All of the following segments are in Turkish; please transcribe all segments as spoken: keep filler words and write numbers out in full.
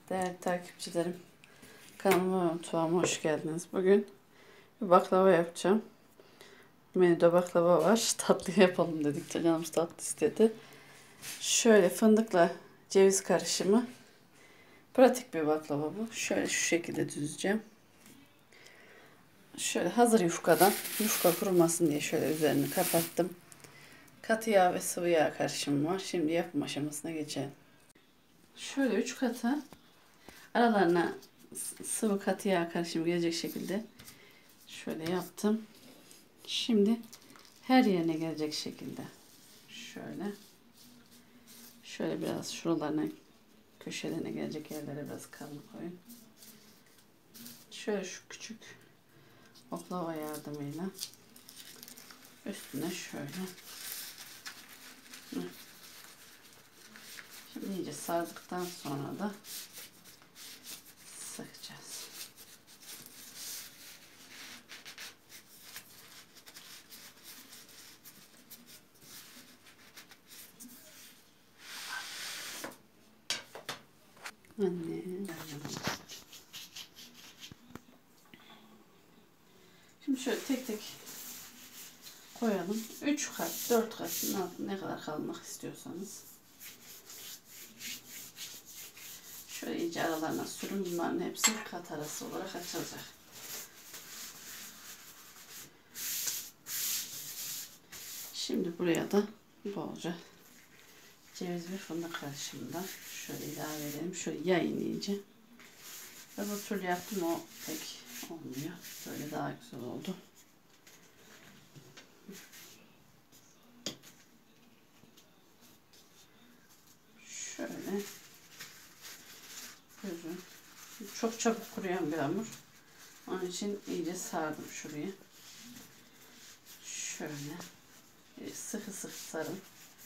Değerli takipçilerim, kanalıma ve mutfağıma hoş geldiniz. Bugün bir baklava yapacağım. Menüde baklava var. Tatlı yapalım dedik. Canımız tatlı istedi. Şöyle fındıkla ceviz karışımı. Pratik bir baklava bu. Şöyle şu şekilde düzeceğim. Şöyle hazır yufkadan, yufka kurumasın diye şöyle üzerini kapattım. Katı yağ ve sıvı yağ karışımı var. Şimdi yapım aşamasına geçelim. Şöyle üç katı aralarına sıvı katı yağ karışımı gelecek şekilde şöyle yaptım. Şimdi her yerine gelecek şekilde şöyle şöyle biraz şuralarına, köşelerine gelecek yerlere biraz kalın koyun. Şöyle şu küçük oklava yardımıyla üstüne şöyle. Şimdi iyice sardıktan sonra da sıkacağız. Anne. Şimdi şöyle tek tek koyalım. üç kat, dört kat ne kadar kalmak istiyorsanız. Şöyle iyice aralarına sürün. Bunların hepsi kat arası olarak açılacak. Şimdi buraya da bolca ceviz ve fındık karışımından şöyle ilave edelim. Şöyle yayın iyice. Öbür türlü yaptım, o pek olmuyor. Böyle daha güzel oldu. Şöyle. Gözüm. Çok çabuk kuruyan bir hamur. Onun için iyice sardım şurayı. Şöyle. Sıkı sıkı sarın.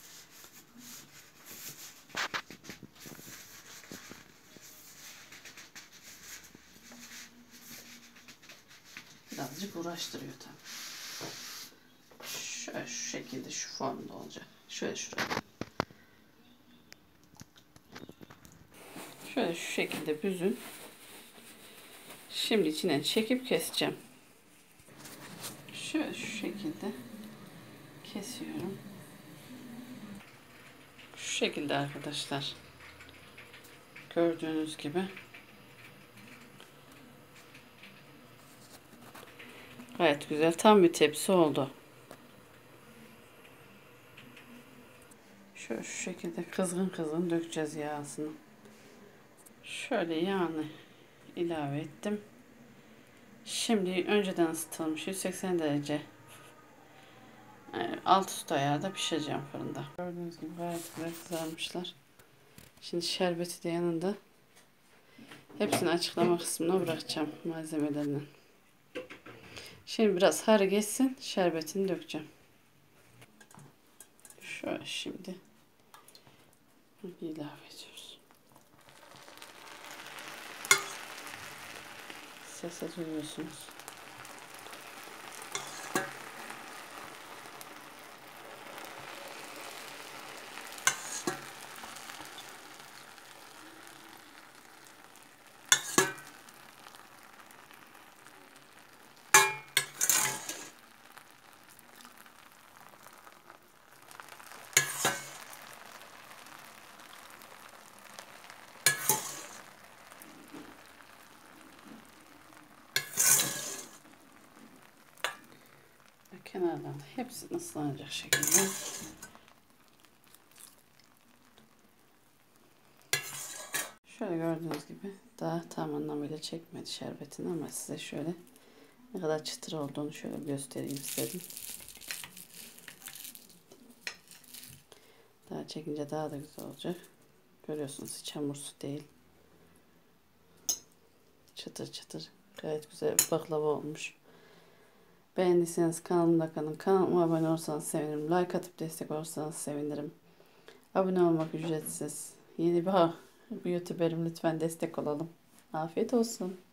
Birazcık uğraştırıyor tabii. Şöyle şu şekilde şu formda olacak. Şöyle şuraya. Şöyle şu şekilde büzün. Şimdi içinden çekip keseceğim. Şöyle şu şekilde kesiyorum. Şu şekilde arkadaşlar. Gördüğünüz gibi. Gayet güzel. Tam bir tepsi oldu. Şöyle şu şekilde kızgın kızgın dökeceğiz yağsını. Şöyle yağını ilave ettim. Şimdi önceden ısıtılmış yüz seksen derece alt üst ayarda pişireceğim fırında. Gördüğünüz gibi gayet güzel kızarmışlar. Şimdi şerbeti de yanında. Hepsini açıklama kısmına bırakacağım malzemelerini. Şimdi biraz harı geçsin, şerbetini dökeceğim. Şöyle şimdi ilave ediyoruz. Sesi duyuyorsunuz. Kenardan da hepsini ıslanacak şekilde şöyle gördüğünüz gibi daha tam anlamıyla çekmedi şerbetini ama size şöyle ne kadar çıtır olduğunu şöyle göstereyim istedim. Daha çekince daha da güzel olacak. Görüyorsunuz hiç hamursu değil. Çıtır çıtır gayet güzel bir baklava olmuş. Beğendiyseniz kanalımda kalın. Kanalıma abone olursanız sevinirim. Like atıp destek olursanız sevinirim. Abone olmak ücretsiz. Yeni bir, bir YouTuber'im, lütfen destek olalım. Afiyet olsun.